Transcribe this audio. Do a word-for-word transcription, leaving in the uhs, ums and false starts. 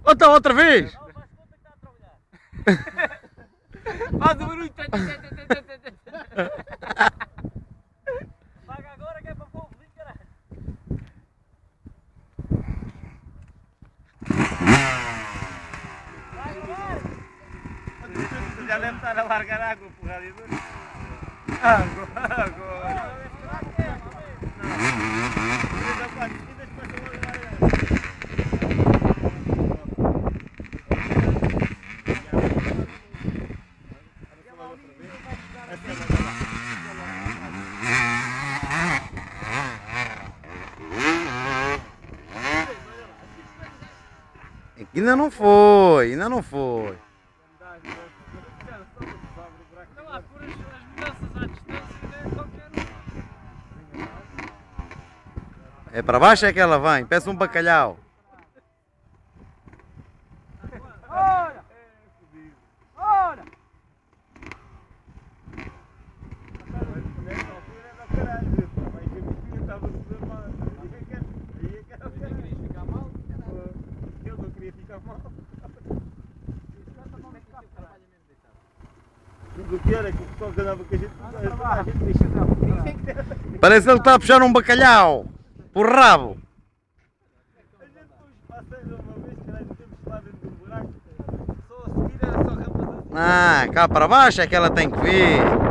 Outra, outra vez! Não, faz conta que está a trabalhar. Faz o barulho. Paga agora que é para pôr o vizinho, caralho. Vai, vai! Já deve estar a largar água para o radiador. Água, água. Ainda não foi, ainda não foi. Não há por as mudanças à distância, é qualquer um. É para baixo é que ela vem, peça um bacalhau. Ora! Ora! Tudo o que era que o pessoal que andava com a gente, a gente deixa de Parece que ele está a puxar um bacalhau por rabo. A gente depois passa uma vez, caralho, temos lá dentro do buraco. Só a seguir era só rampas assim. Ah, cá para baixo é que ela tem que vir.